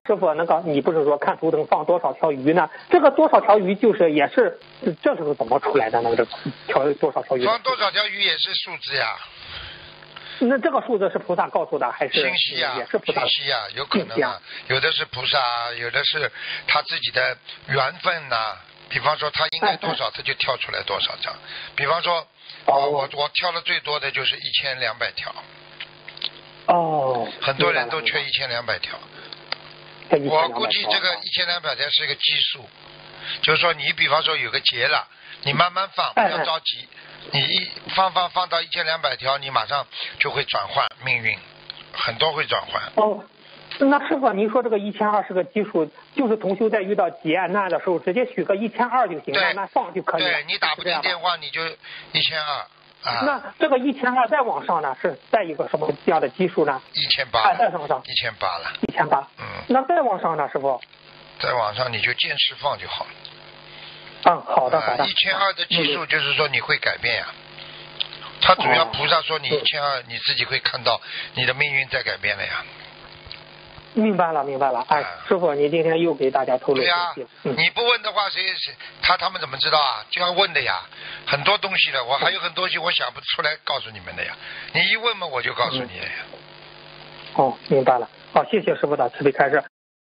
师傅，那个你不是说看图腾放多少条鱼呢？这个多少条鱼就是也是这是怎么出来的呢？这多少条鱼？ 放多少条鱼也是数字呀。 那这个数字是菩萨告诉的还是信息啊？ 也是菩萨信息啊，有可能啊，有的是菩萨，有的是他自己的缘分呐、比方说他应该多少，他就跳出来多少张。比方说，我跳的最多的就是1200条。 哦。 很多人都缺1200条。我估计这个1200条是一个基数，就是说你比方说有个结了，你慢慢放，不要着急。你一放到1200条，你马上就会转换命运，很多会转换。 哦，那师傅，您说这个1200是个基数，就是同修在遇到劫难的时候，直接许个1200就行，慢慢放就可以了。 对，你打不进电话，你就1200。 那这个1200再往上呢，是再一个什么样的基数呢 ？1800。 再往上。 1800了。 1800。那再往上呢，师傅？ 再往上你就见释放就好了。 好的好的。 1200的基数就是说你会改变呀。他主要菩萨说你1200，你自己会看到你的命运在改变了呀。 明白了。哎，师傅，你今天又给大家透露信息。 你不问的话，他们怎么知道啊？就要问的呀。很多东西的，我还有很多东西我想不出来告诉你们的呀。你一问嘛，我就告诉你了呀。 明白了。好，谢谢师傅的慈悲开示。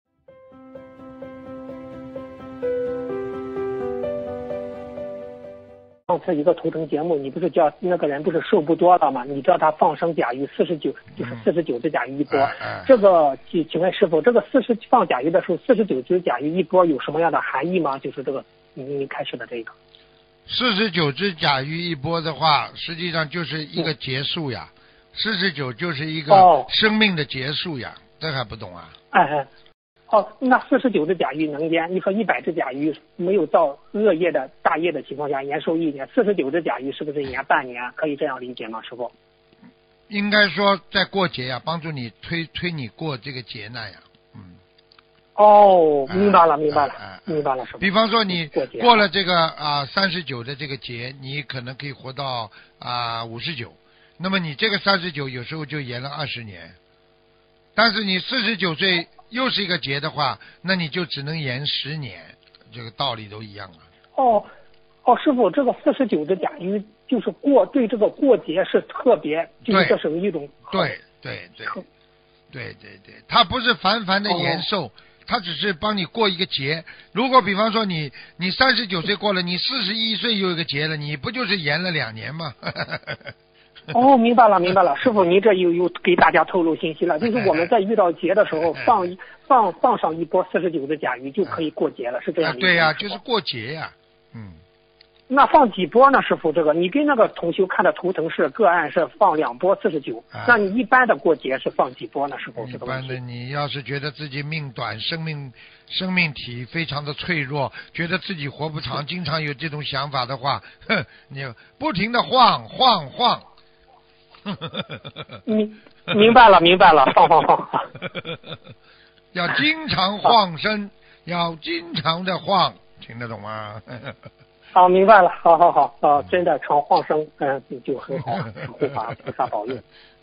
上次一个图腾节目，你不是叫那个人不是寿不多了吗？你叫他放生甲鱼49，就是49只甲鱼一波。这个请问师傅，这个放甲鱼的时候，49只甲鱼一波有什么样的含义吗？就是这个您开始的这个。 49只甲鱼一波的话，实际上就是一个结束呀。49就是一个生命的结束呀，这还不懂啊？ 那49只甲鱼能腌？你说100只甲鱼没有造恶业的大业的情况下，延寿1年，49只甲鱼是不是延半年？可以这样理解吗，师傅？ 应该说在过节呀，帮助你推你过这个劫难呀。 明白了，师傅。 比方说你过了这个39的这个劫，你可能可以活到59，那么你这个39有时候就延了20年，但是你49岁又是一个劫的话，那你就只能延10年，这个道理都一样啊。 师傅，这个49只甲鱼就是对这个过节是特别，就是这是一种对，它不是凡的延寿，它只是帮你过一个节。如果比方说你39岁过了，你41岁又一个节了，你不就是延了2年吗？ 明白了，师傅，您这又给大家透露信息了，就是我们在遇到节的时候放上一波49只甲鱼就可以过节了，是这样的。 对呀，就是过节呀。 那放几波呢，师傅？这个你跟那个同修看的图腾是个案是放2波49，那你一般的过节是放几波呢，师傅？ 一般的，你要是觉得自己命短，生命体非常的脆弱，觉得自己活不长，经常有这种想法的话，你不停的晃。 明白了，放。 要经常晃身，要经常的晃，听得懂吗？ 明白了，好，真的常晃生，就很好，护法菩萨保佑。